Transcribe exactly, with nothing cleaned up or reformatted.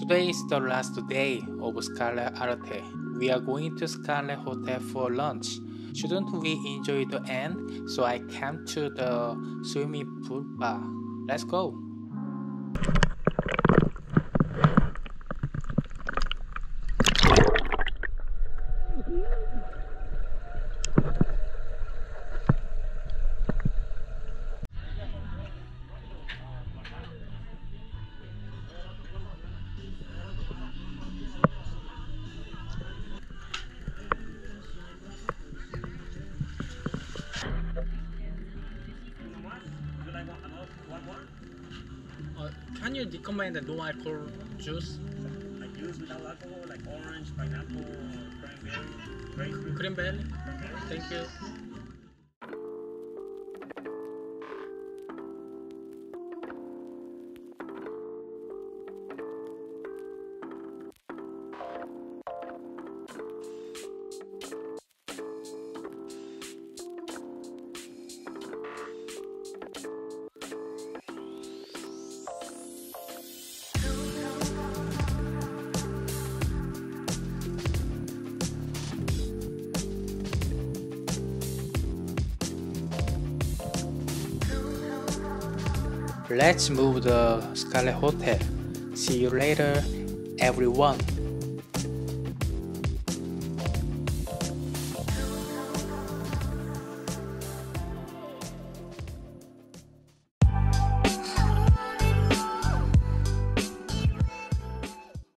Today is the last day of Xcaret Arte. We are going to Xcaret Hotel for lunch. Shouldn't we enjoy the end? So I came to the swimming pool bar. Let's go. Uh, can you recommend a no alcohol juice? Like juice without alcohol, like orange, pineapple, cranberry, grapefruit. Cranberry? Thank you. Let's move the Xcaret Hotel. See you later, everyone.